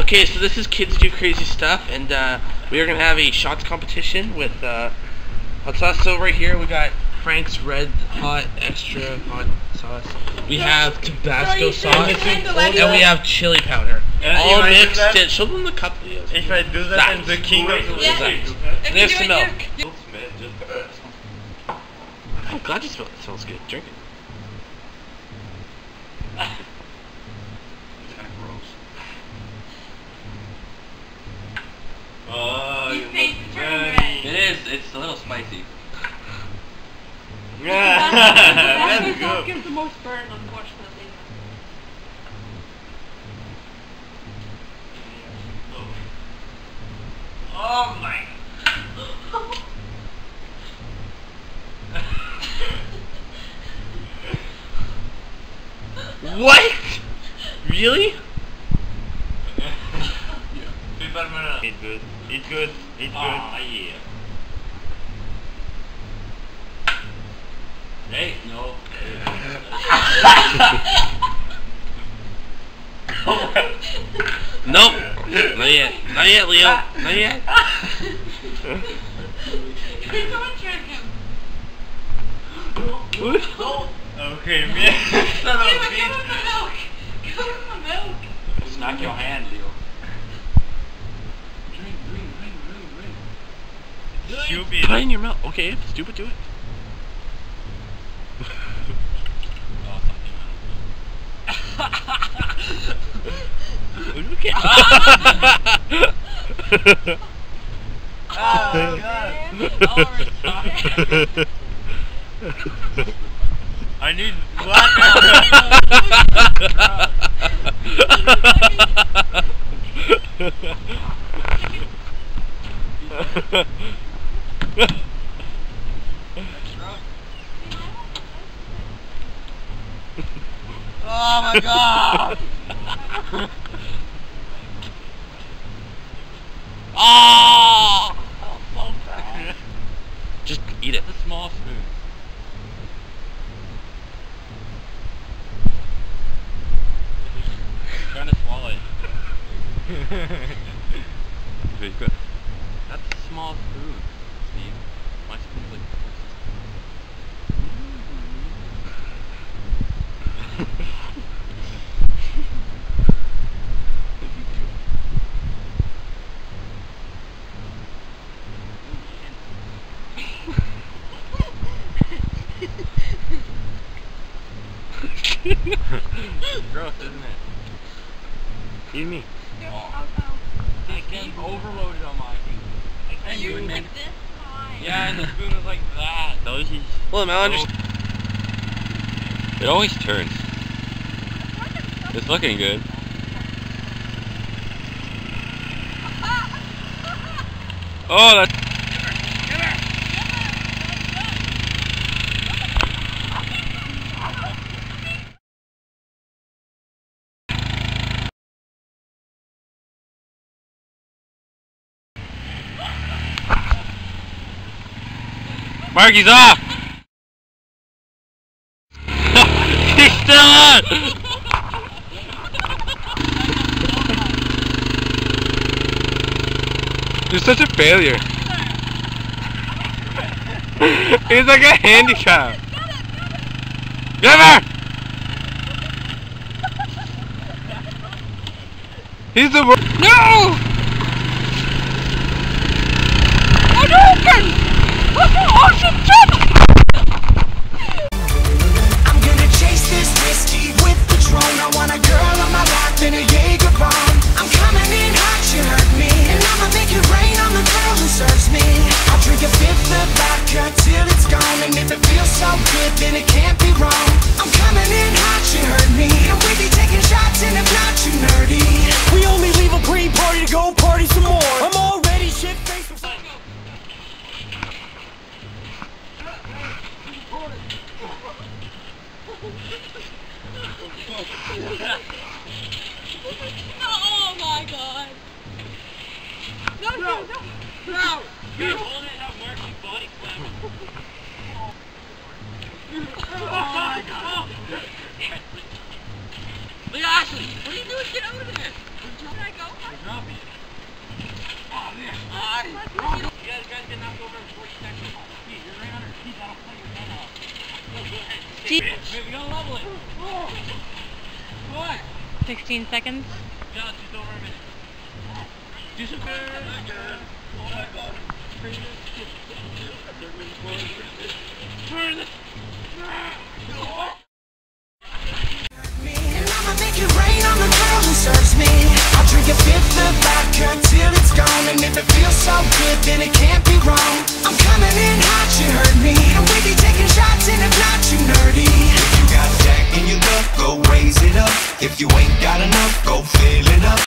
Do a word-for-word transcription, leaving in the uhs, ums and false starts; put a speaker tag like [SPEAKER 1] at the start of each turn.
[SPEAKER 1] Okay, so this is Kids Do Crazy Stuff, and uh, we are going to have a shots competition with uh, hot sauce. So right here we got Frank's Red Hot Extra Hot Sauce. We have Tabasco sauce, and we have chili powder.
[SPEAKER 2] And
[SPEAKER 1] all mixed in. Show them the cup.
[SPEAKER 2] If I do that, that I'm the king of the
[SPEAKER 1] yeah. There's some milk. I'm glad you smell it. It smells good. Drink it.
[SPEAKER 2] It's kind of gross. Oh, you look ready.
[SPEAKER 3] It is. It's a little spicy.
[SPEAKER 2] Yeah, that's good.
[SPEAKER 4] That gives the most burn, unfortunately.
[SPEAKER 2] Oh my.
[SPEAKER 1] What? Really?
[SPEAKER 2] It's good. It's good. It's good.
[SPEAKER 3] Ah, yeah. Hey, no.
[SPEAKER 1] Nope. Not yet. Not yet, Leo. Not yet.
[SPEAKER 2] Okay, man. Son of a
[SPEAKER 4] Give
[SPEAKER 2] bitch.
[SPEAKER 4] him the milk. Give him the milk.
[SPEAKER 3] Smack your hand, Leo.
[SPEAKER 2] Drink, drink, drink, drink, drink. Stupid.
[SPEAKER 1] Put it in your mouth. Okay, stupid, do it. Okay.
[SPEAKER 2] Oh, God. I need what? Oh my God!
[SPEAKER 1] Oh! So bad. Just eat it.
[SPEAKER 3] It's a small spoon. I'm trying to swallow it. That's a small spoon, Steve. My spoon's like gross, isn't it?
[SPEAKER 1] Eat me.
[SPEAKER 3] Oh. It came overloaded on my thing.
[SPEAKER 4] And you were
[SPEAKER 3] spoon,
[SPEAKER 4] like this high.
[SPEAKER 3] yeah, and the spoon was like that.
[SPEAKER 1] Those is. Well, I understand.
[SPEAKER 3] It always turns. It's looking good. Oh, that's. Marky's off! He's still on! You're such a failure. He's like a handicap. Give her! He's the worst. No!
[SPEAKER 4] Hadouken! Awesome jump!
[SPEAKER 5] I'm gonna chase this whiskey with Patron. I want a girl on my lap in a Jaeger bomb. I'm coming in hot, you heard me, and I'ma make it rain on the girl who serves me. I'll drink a fifth of vodka till it's gone, and if it feels so good, then it can't be wrong. I'm coming in hot, you heard me, and we be taking shots, and if not, you nerdy. We only leave a pre-party to go party some more. I'm already shit-faced.
[SPEAKER 4] Oh my God! No, no, no! No!
[SPEAKER 3] You're holding it up, Marky's body slamming.
[SPEAKER 4] Oh my God! Lee Ashley, what are you doing? Get out of there! Can I go? fifty.
[SPEAKER 3] Wait, we gotta level it. What?
[SPEAKER 4] sixteen seconds.
[SPEAKER 3] Josh, just over a minute. Do some good. Oh my god. Turn this.
[SPEAKER 5] And I'ma make it rain on the girl who serves me. I'll drink a fifth of vodka till it's gone. And if it feels so good, then it can't be wrong. I'm coming in hot, you heard me. And we be taking shots, and if not too nerdy. If you got Jack in your cup, go raise it up. If you ain't got enough, go fill it up.